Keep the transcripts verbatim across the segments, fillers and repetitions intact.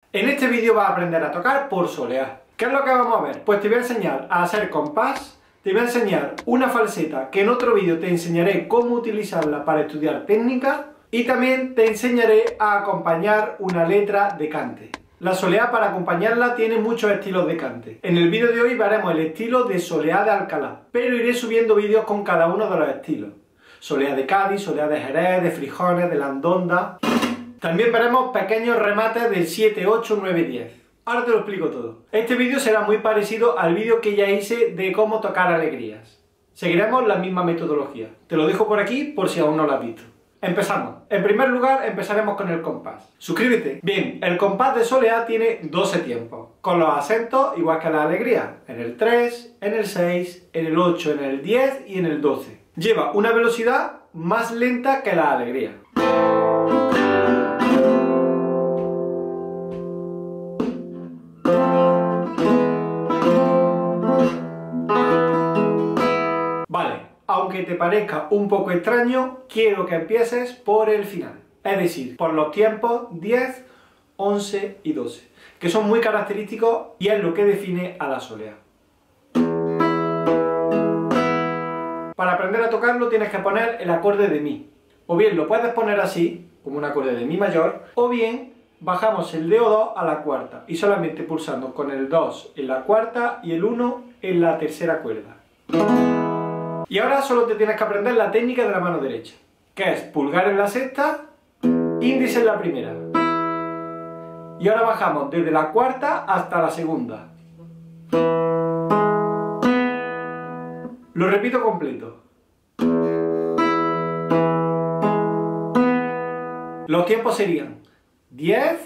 En este vídeo vas a aprender a tocar por soleá. ¿Qué es lo que vamos a ver? Pues te voy a enseñar a hacer compás, te voy a enseñar una falseta que en otro vídeo te enseñaré cómo utilizarla para estudiar técnica y también te enseñaré a acompañar una letra de cante. La soleá, para acompañarla, tiene muchos estilos de cante. En el vídeo de hoy veremos el estilo de soleá de Alcalá, pero iré subiendo vídeos con cada uno de los estilos. Soleá de Cádiz, soleá de Jerez, de Frijones, de Landonda. También veremos pequeños remates del siete, ocho, nueve, diez. Ahora te lo explico todo. Este vídeo será muy parecido al vídeo que ya hice de cómo tocar alegrías. Seguiremos la misma metodología. Te lo dejo por aquí por si aún no lo has visto. Empezamos. En primer lugar empezaremos con el compás. Suscríbete. Bien, el compás de soleá tiene doce tiempos, con los acentos igual que la alegría, en el tres, en el seis, en el ocho, en el diez y en el doce. Lleva una velocidad más lenta que la alegría. Aunque te parezca un poco extraño, quiero que empieces por el final, es decir, por los tiempos diez, once y doce, que son muy característicos y es lo que define a la soleá. Para aprender a tocarlo tienes que poner el acorde de mi, o bien lo puedes poner así, como un acorde de mi mayor, o bien bajamos el dedo dos a la cuarta y solamente pulsando con el dos en la cuarta y el uno en la tercera cuerda. Y ahora solo te tienes que aprender la técnica de la mano derecha, que es pulgar en la sexta, índice en la primera. Y ahora bajamos desde la cuarta hasta la segunda. Lo repito completo. Los tiempos serían diez,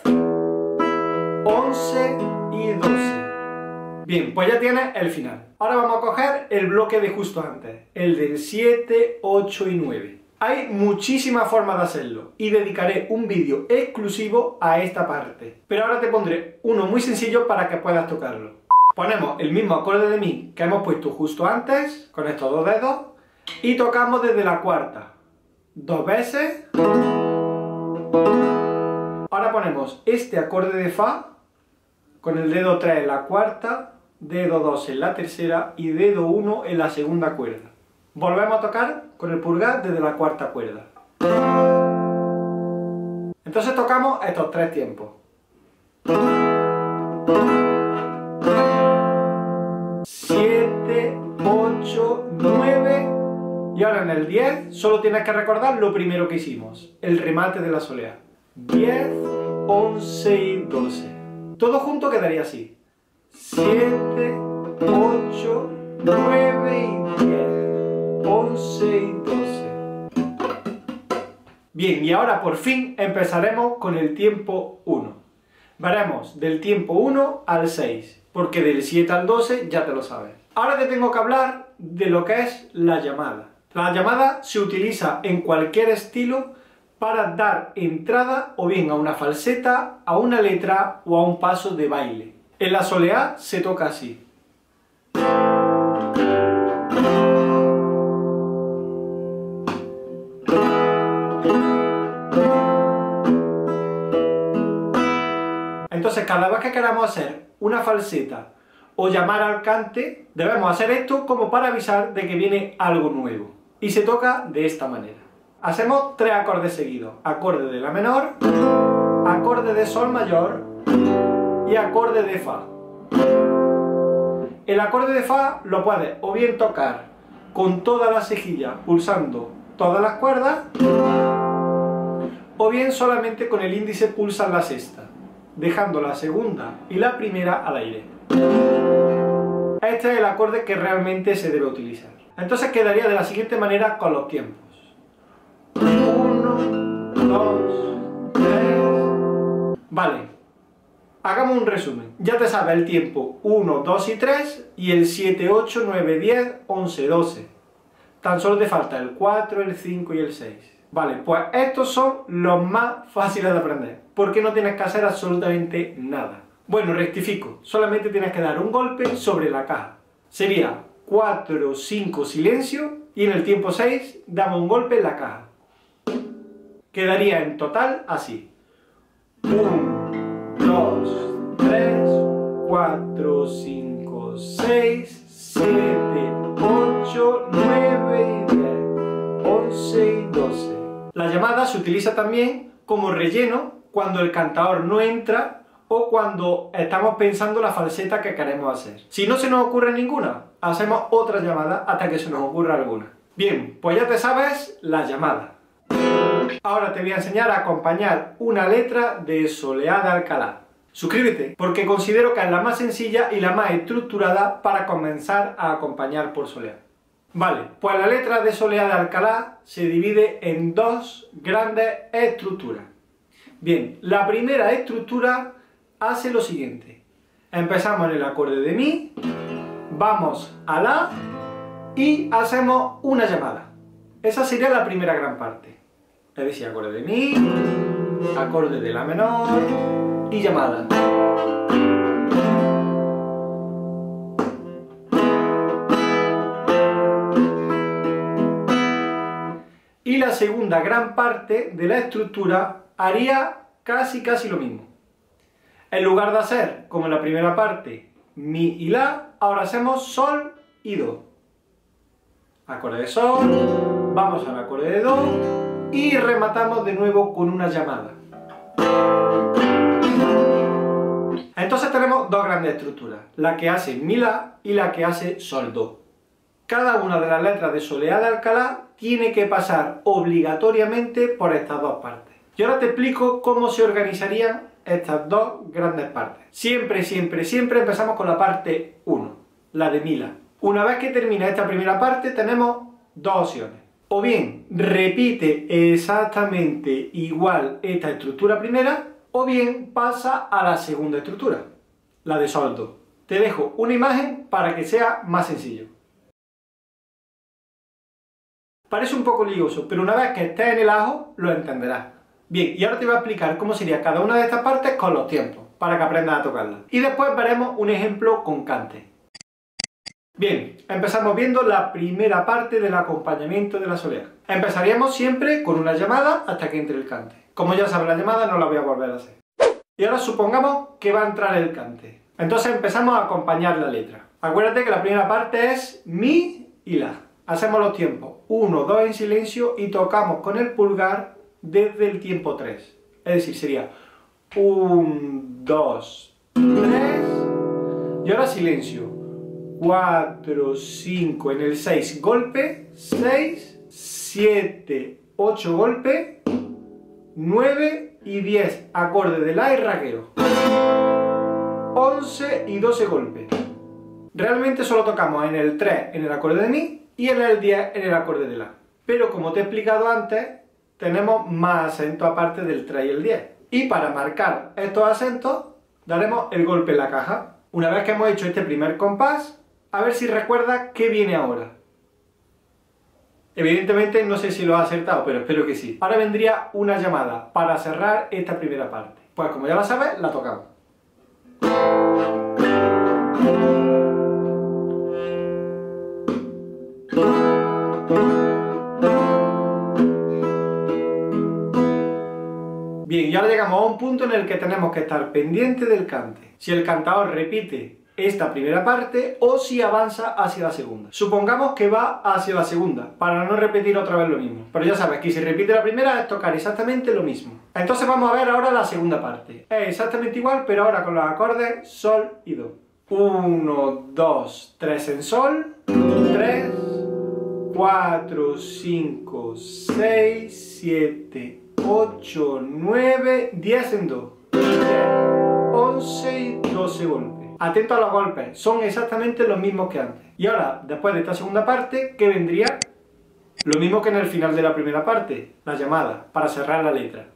once y doce. Bien, pues ya tienes el final. Ahora vamos a coger el bloque de justo antes, el del siete, ocho y nueve. Hay muchísimas formas de hacerlo y dedicaré un vídeo exclusivo a esta parte. Pero ahora te pondré uno muy sencillo para que puedas tocarlo. Ponemos el mismo acorde de mi que hemos puesto justo antes, con estos dos dedos, y tocamos desde la cuarta, dos veces. Ahora ponemos este acorde de fa, con el dedo tres en la cuarta, dedo dos en la tercera y dedo uno en la segunda cuerda. Volvemos a tocar con el pulgar desde la cuarta cuerda. Entonces tocamos estos tres tiempos. siete, ocho, nueve y ahora en el diez solo tienes que recordar lo primero que hicimos, el remate de la soleá. diez, once y doce. Todo junto quedaría así. siete, ocho, nueve y diez, once y doce. Bien, y ahora por fin empezaremos con el tiempo uno. Veremos del tiempo uno al seis, porque del siete al doce ya te lo sabes. Ahora te tengo que hablar de lo que es la llamada. La llamada se utiliza en cualquier estilo para dar entrada o bien a una falseta, a una letra o a un paso de baile. En la soleá se toca así. Entonces, cada vez que queramos hacer una falseta o llamar al cante, debemos hacer esto como para avisar de que viene algo nuevo. Y se toca de esta manera. Hacemos tres acordes seguidos, acorde de la menor, acorde de sol mayor y acorde de fa. El acorde de fa lo puedes o bien tocar con toda la cejilla pulsando todas las cuerdas, o bien solamente con el índice pulsas la sexta, dejando la segunda y la primera al aire. Este es el acorde que realmente se debe utilizar. Entonces quedaría de la siguiente manera con los tiempos. uno, dos, tres... Vale, hagamos un resumen. Ya te sabes el tiempo uno, dos y tres y el siete, ocho, nueve, diez, once, doce. Tan solo te falta el cuatro, el cinco y el seis. Vale, pues estos son los más fáciles de aprender, porque no tienes que hacer absolutamente nada. Bueno, rectifico, solamente tienes que dar un golpe sobre la caja. Sería cuatro, cinco, silencio, y en el tiempo seis damos un golpe en la caja. Quedaría en total así. uno, dos, cuatro, cinco, seis, siete, ocho, nueve y diez, once y doce. La llamada se utiliza también como relleno cuando el cantador no entra o cuando estamos pensando la falseta que queremos hacer. Si no se nos ocurre ninguna, hacemos otra llamada hasta que se nos ocurra alguna. Bien, pues ya te sabes la llamada. Ahora te voy a enseñar a acompañar una letra de Soleá de Alcalá. Suscríbete, porque considero que es la más sencilla y la más estructurada para comenzar a acompañar por Soleá. Vale, pues la letra de Soleá de Alcalá se divide en dos grandes estructuras. Bien, la primera estructura hace lo siguiente. Empezamos en el acorde de Mi, vamos a La y hacemos una llamada. Esa sería la primera gran parte. Es decir, acorde de Mi, acorde de La menor y llamada. Y la segunda gran parte de la estructura haría casi casi lo mismo. En lugar de hacer, como en la primera parte, Mi y La, ahora hacemos Sol y Do. Acorde de Sol, vamos al acorde de Do y rematamos de nuevo con una llamada. Entonces tenemos dos grandes estructuras, la que hace Mi La y la que hace Sol Do. Cada una de las letras de Soleá de Alcalá tiene que pasar obligatoriamente por estas dos partes. Y ahora te explico cómo se organizarían estas dos grandes partes. Siempre, siempre, siempre empezamos con la parte uno, la de Mi La. Una vez que termina esta primera parte tenemos dos opciones. O bien repite exactamente igual esta estructura primera, o bien pasa a la segunda estructura, la de Sol Do. Te dejo una imagen para que sea más sencillo. Parece un poco lioso, pero una vez que estés en el ajo lo entenderás. Bien, y ahora te voy a explicar cómo sería cada una de estas partes con los tiempos, para que aprendas a tocarlas. Y después veremos un ejemplo con cante. Bien, empezamos viendo la primera parte del acompañamiento de la soleá. Empezaríamos siempre con una llamada hasta que entre el cante. Como ya sabes la llamada, no la voy a volver a hacer. Y ahora supongamos que va a entrar el cante. Entonces empezamos a acompañar la letra. Acuérdate que la primera parte es Mi y La. Hacemos los tiempos uno, dos en silencio y tocamos con el pulgar desde el tiempo tres. Es decir, sería uno, dos, tres y ahora silencio. cuatro, cinco, en el seis golpe, seis, siete, ocho golpe, nueve y diez acorde de La y rasgueo. once y doce golpes. Realmente solo tocamos en el tres en el acorde de Mi y en el diez en el acorde de La. Pero como te he explicado antes, tenemos más acentos aparte del tres y el diez. Y para marcar estos acentos, daremos el golpe en la caja. Una vez que hemos hecho este primer compás, a ver si recuerdas qué viene ahora. Evidentemente no sé si lo has acertado, pero espero que sí. Ahora vendría una llamada para cerrar esta primera parte. Pues como ya la sabes, la tocamos. Bien, y ahora llegamos a un punto en el que tenemos que estar pendientes del cante. Si el cantador repite esta primera parte o si avanza hacia la segunda. Supongamos que va hacia la segunda, para no repetir otra vez lo mismo. Pero ya sabes que si repite la primera es tocar exactamente lo mismo. Entonces vamos a ver ahora la segunda parte. Es exactamente igual, pero ahora con los acordes Sol y Do. uno, dos, tres en Sol, tres, cuatro, cinco, seis, siete, ocho, nueve, diez en Do, once y doce golpes. Atento a los golpes, son exactamente los mismos que antes. Y ahora, después de esta segunda parte, ¿qué vendría? Lo mismo que en el final de la primera parte, la llamada, para cerrar la letra.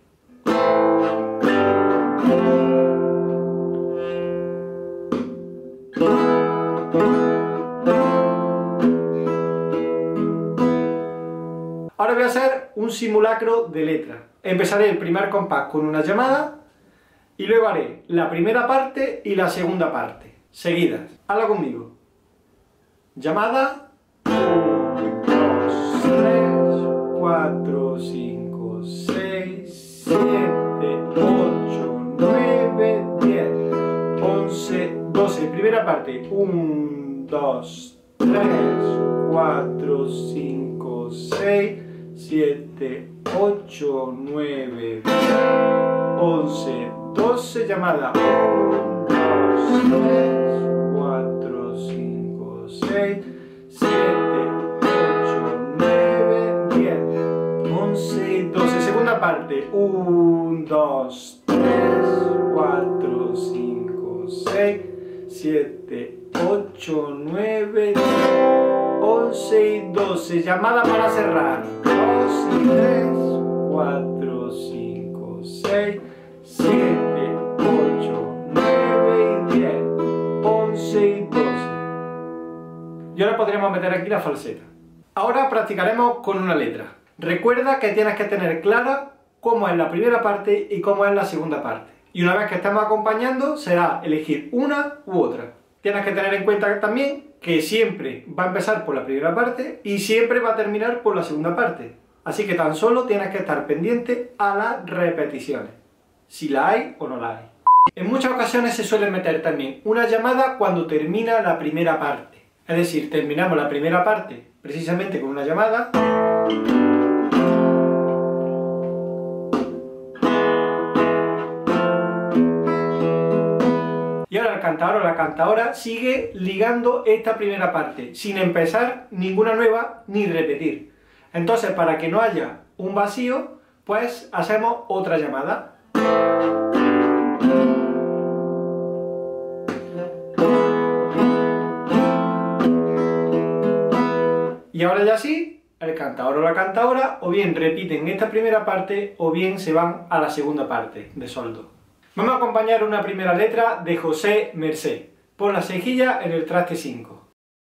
Ahora voy a hacer un simulacro de letra. Empezaré el primer compás con una llamada y luego haré la primera parte y la segunda parte, seguidas. Hazlo conmigo. Llamada. uno, dos, tres, cuatro, cinco, seis, siete, ocho, nueve, diez, once, doce, primera parte, uno, dos, tres, cuatro, cinco, seis, siete, ocho, nueve, diez, once, doce, llamada uno, dos, tres, cuatro, cinco, seis, siete, ocho, nueve, diez, once, doce, segunda parte, uno, dos, tres, cuatro, cinco, seis, siete, ocho, nueve, diez, once y doce, llamada para cerrar, dos y tres, cuatro, cinco, seis, siete, ocho, nueve y diez, once y doce. Y ahora podríamos meter aquí la falseta. Ahora practicaremos con una letra. Recuerda que tienes que tener clara cómo es la primera parte y cómo es la segunda parte. Y una vez que estemos acompañando, será elegir una u otra. Tienes que tener en cuenta también que siempre va a empezar por la primera parte y siempre va a terminar por la segunda parte. Así que tan solo tienes que estar pendiente a las repeticiones, si la hay o no la hay. En muchas ocasiones se suele meter también una llamada cuando termina la primera parte. Es decir, terminamos la primera parte precisamente con una llamada. Y ahora el cantador o la cantadora sigue ligando esta primera parte, sin empezar ninguna nueva ni repetir. Entonces, para que no haya un vacío, pues hacemos otra llamada. Y ahora ya sí, el cantador o la cantadora o bien repiten esta primera parte o bien se van a la segunda parte de soldo. Vamos a acompañar una primera letra de José Mercé. Pon la cejilla en el traste cinco.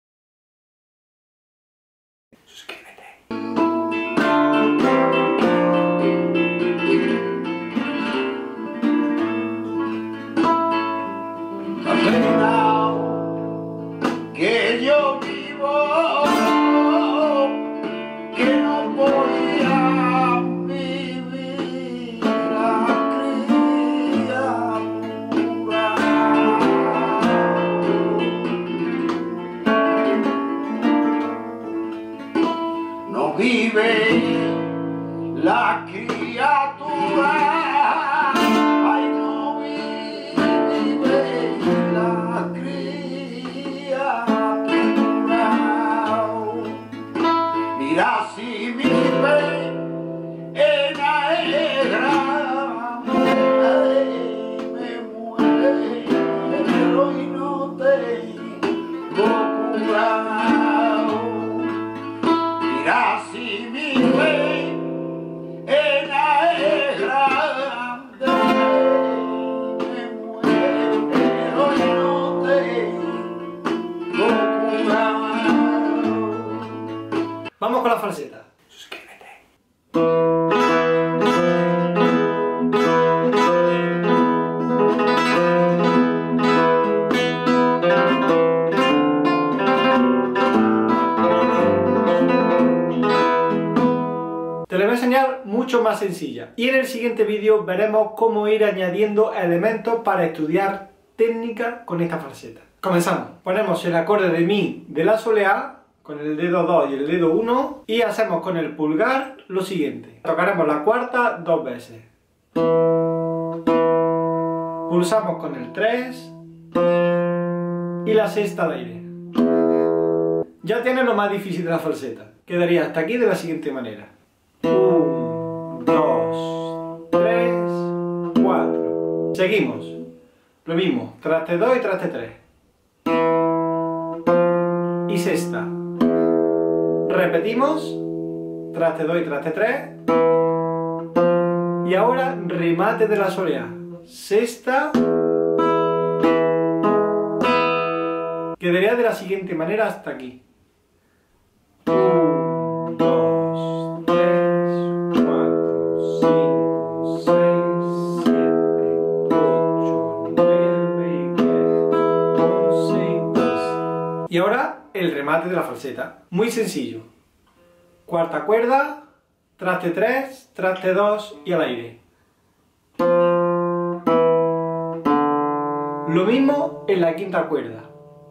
Suscríbete. Que yo vivo, que no podía vivir la criatura. No vive la criatura. Ay, no vive la criatura. Mira si vive en la era, me muero y no tengo curado. Mira si vive en la era, me muero y no tengo curado. Vamos con la falseta. Suscríbete. Te lo voy a enseñar mucho más sencilla. Y en el siguiente vídeo veremos cómo ir añadiendo elementos para estudiar técnica con esta falseta. Comenzamos. Ponemos el acorde de mi de la soleá con el dedo dos y el dedo uno y hacemos con el pulgar lo siguiente. Tocaremos la cuarta dos veces. Pulsamos con el tres y la sexta al aire. Ya tienes lo más difícil de la falseta. Quedaría hasta aquí de la siguiente manera. uno, dos, tres, cuatro. Seguimos. Lo mismo, traste dos y traste tres. Y sexta. Repetimos, traste dos y traste tres. Y ahora remate de la soleá. Sexta. Quedaría de la siguiente manera hasta aquí. uno, dos, tres, cuatro, cinco, seis, siete, ocho, nueve, diez, once y doce. Y ahora el remate de la falseta. Muy sencillo. Cuarta cuerda, traste tres, traste dos y al aire. Lo mismo en la quinta cuerda.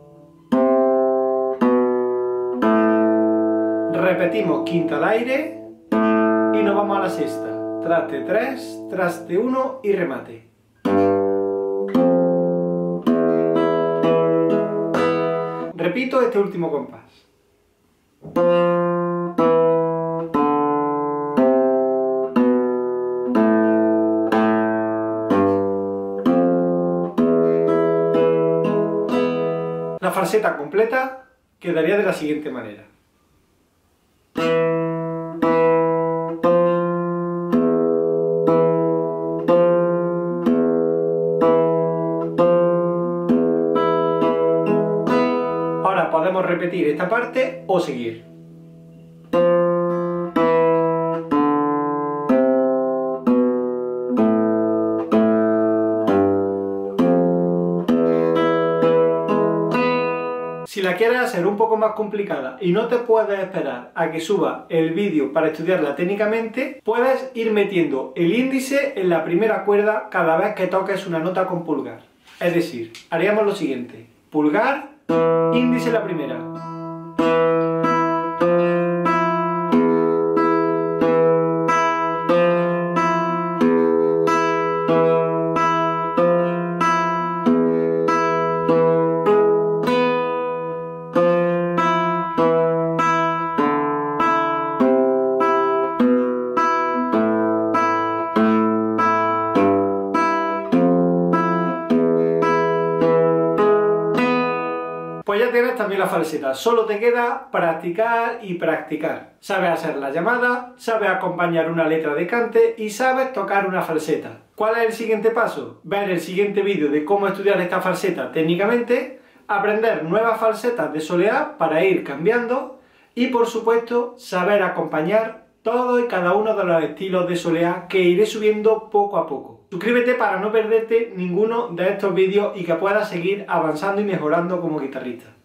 Repetimos quinta al aire y nos vamos a la sexta. Traste tres, traste uno y remate. Repito este último compás. La falseta completa quedaría de la siguiente manera. Ahora podemos repetir esta parte o seguir. Si la quieres hacer un poco más complicada y no te puedes esperar a que suba el vídeo para estudiarla técnicamente, puedes ir metiendo el índice en la primera cuerda cada vez que toques una nota con pulgar. Es decir, haríamos lo siguiente: pulgar, índice en la primera. Pues ya tienes también la falseta, solo te queda practicar y practicar. Sabes hacer la llamada, sabes acompañar una letra de cante y sabes tocar una falseta. ¿Cuál es el siguiente paso? Ver el siguiente vídeo de cómo estudiar esta falseta técnicamente, aprender nuevas falsetas de soleá para ir cambiando y, por supuesto, saber acompañar todos y cada uno de los estilos de soleá que iré subiendo poco a poco. Suscríbete para no perderte ninguno de estos vídeos y que puedas seguir avanzando y mejorando como guitarrista.